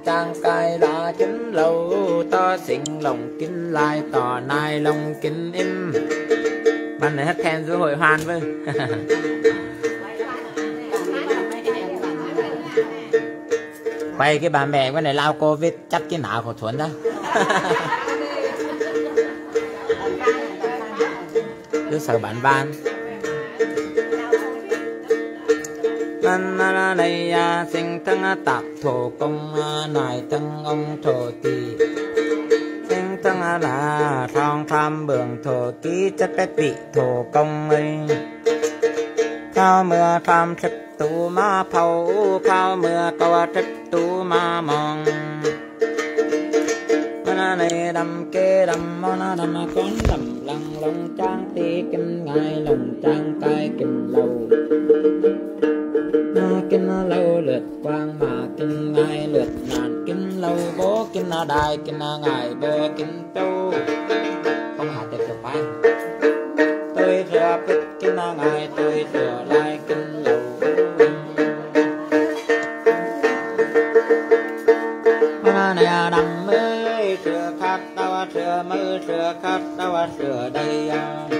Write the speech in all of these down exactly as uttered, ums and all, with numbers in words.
trang cai lá kính lâu to xinh lòng kính lai tỏ nai lòng kính im bạn này hát khen giữa hội hoan với quay cái bà mẹ cái này lao covid chắc cái nào của thuần đó cứ sợ bạn ban nan này sinh thân tạp thổ công này thân ông thổ tỳ sinh thân là thong tham bường thổ ký chất cái vị thổ công ấy cao mưa tham thức tu ma phâu cao mưa cao thức tu ma mong này đầm kê đầm mona đầm con đầm lăng long trang tí kim ngài lòng trang cai kim lâu kim lâu lượt quang mà kim ngài lượt ngàn kim lâu bố kim na đài kim na ngài bơ kim châu không hạt được được phải tôi thừa bích kim na ngài tôi thừa lai kim lâu này đầm mới thừa khát đau thừa mơ thừa khát đau thừa đây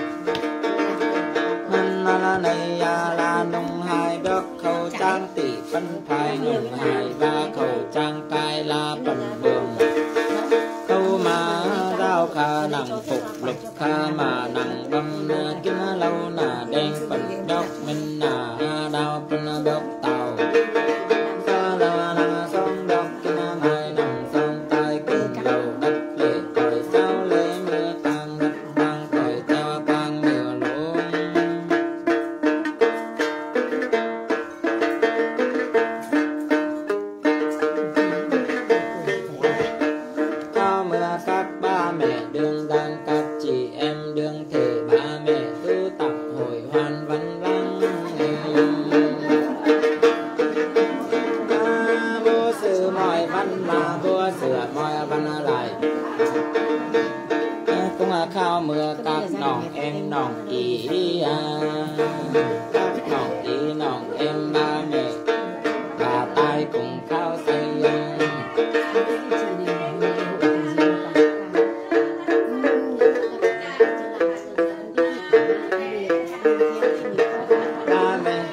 này là nông hai đất khẩu trang tỷ phân phai nông hai ba khẩu trang cai là phần đường khâu mà rau khá nặng phục lục khá mà nặng băm kim lâu nà đen phần đốc mình nà đau phần đốc tàu khao mưa các nòng em nòng ý các nòng ý nòng em ba mẹ bà tai cùng khao say ba mẹ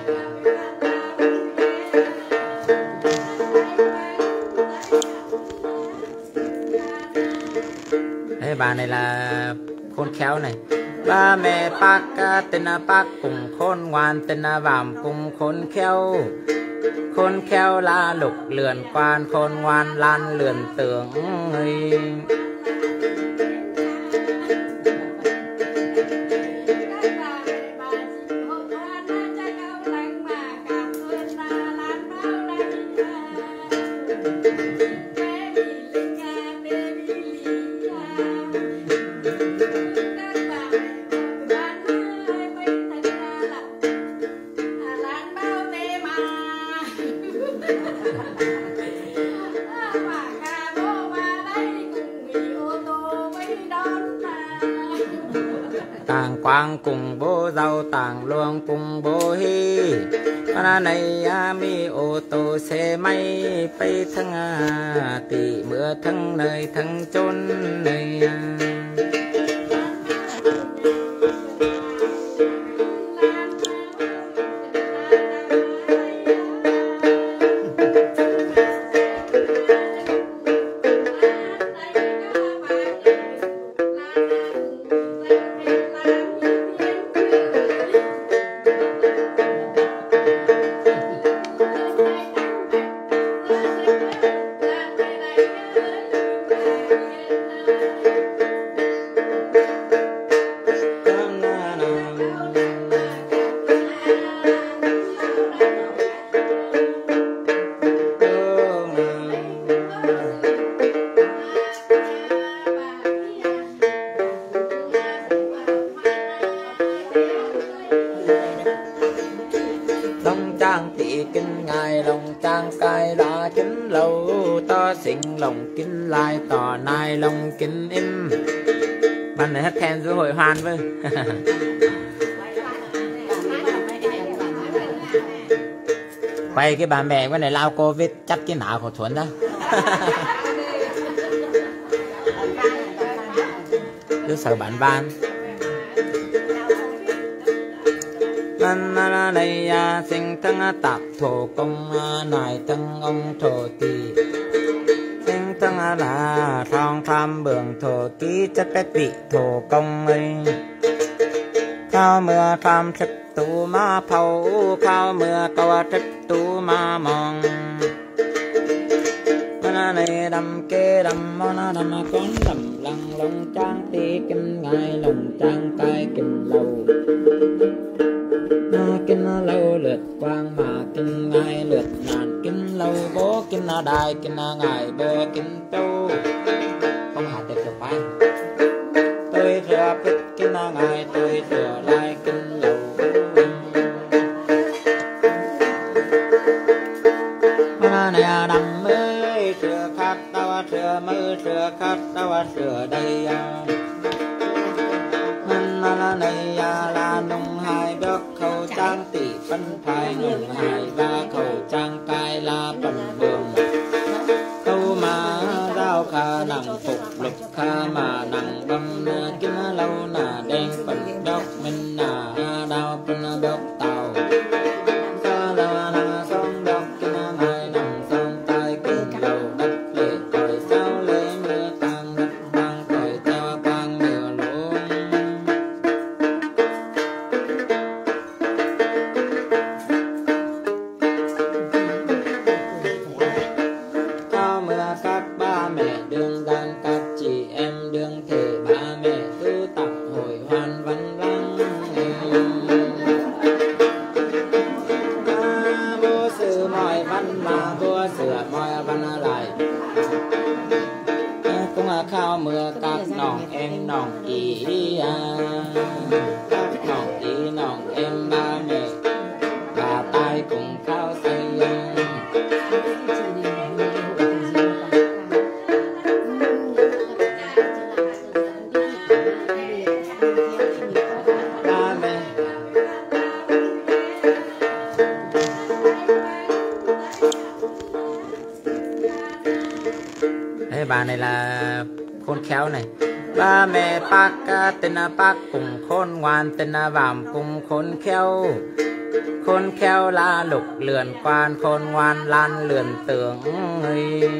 đấy bà này là khôn khéo này ba mẹ bác tên là bác cùng khôn ngoan tên là vàm cùng khôn khéo khôn khéo là lục lườn quan khôn ngoan lan lườn tưởng người tàng quang cùng bố dâu tàng luông cùng bố hi na này mi ô tô xe máy bay thăng tỷ mưa thăng nơi thăng chốn nơi kinh ngài lòng trang cai lá kính lâu to xinh lòng kính lai tỏ nai lòng kính im bạn này hát khen giữa hội hoan với quay cái bà mẹ cái này lao covid chắc cái nào của thuần đó cứ sợ bạn ban nan na này sinh thân tạp thổ công nài thân ông thổ tỳ sinh thân là thong tham bường thổ ký chất cái tị thổ công ấy cao mưa tham thức tu ma phâu cao mưa cầu thức tu ma mong na này đầm kê đầm na đầm con đầm lăng lông trang tí kim ngài lồng trang cai kim lâu kim lâu lượt quang mà kim ngài lượt ngàn kim lâu bố kim na đài kim na ngài bơ kim châu không hạ tiệp được phải tôi thừa bích kim na ngài tôi thừa lai kim lâu na này đầm ơi thừa khát tao thừa mơ thừa khát tao thừa đây na này là nông hai đất khẩu trang tỷ phân thái nông hai ba khẩu trang cai là phần đường câu mà rau khả năng phục lục khả mà năng băm kim lâu nà đen phần đốc mình nà đào phần đốc tàu sa là năng sông đốc kim hai nằm sông tai kim lâu đất lệ còi sao lễ mưa tăng đất tăng còi theo quang mưa luôn các ba mẹ đương đang các chị em đương thể ba mẹ tu tập hồi hoan văn lăng à, vô sự mọi văn mà vô sửa mọi văn lại à, cũng là khao mưa các nòng em nòng ý à, các nòng ý nòng em ba mẹ bà tai cùng khao say bà này là khôn khéo này ba mẹ bác tên là bác cùng khôn ngoan tên là vàm cùng khôn khéo khôn khéo là lục lườn quan khôn ngoan lan lườn tưởng người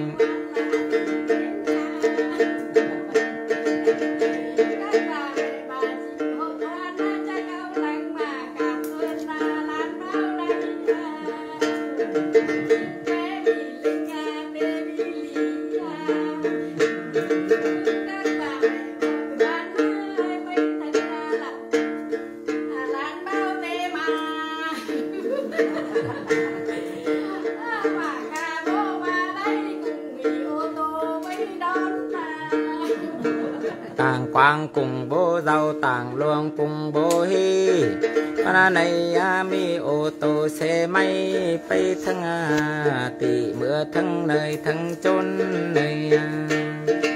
tàng quang cùng bố dâu tàng luông cùng bố hi na này mi ô tô xe máy bay thăng tỷ mưa thăng nơi thăng chốn nơi